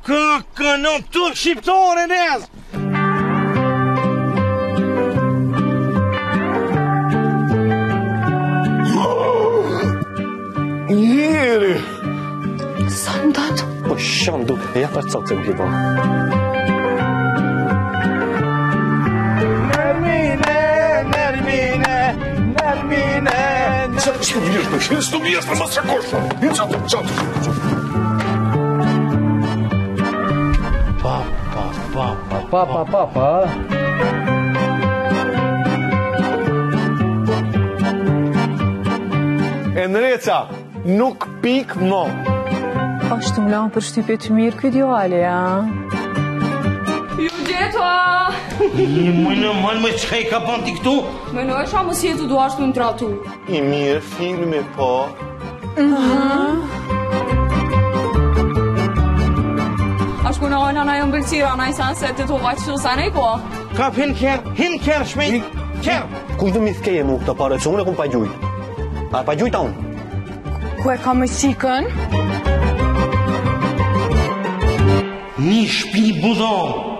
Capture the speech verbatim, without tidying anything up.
Ka kënon turk shqiptore nez. Jeri! Sa ndat? Po sham duke, ja pa cocem kipo. Nermine, Nermine, Nermine. Co ty wiesz, no się tu jest, to masz kosza. I co ty, co ty? Papa, papa, Papa, papa. Enreca, nuk pik mo. Ashtu më lanë për shtypje të mirë ky djali, a? Ju gjeta! I mënë, mënë më qka i ka pan ti këtu? Menoj sa më si tu do ashtu në tratu. I mirë, filmi po. Ashtu në ojnë ana jënë bëlqira, ana i sanë se të të vaqë që sa nej po. Kap hin kjerë, hin kjerë shmejt, kjerë. Kuj dhe mi thkeje mu këta pare, që unë e kun pa gjuj. A pa gjuj ta unë? Ku e ka me qikën? Një shpi budon.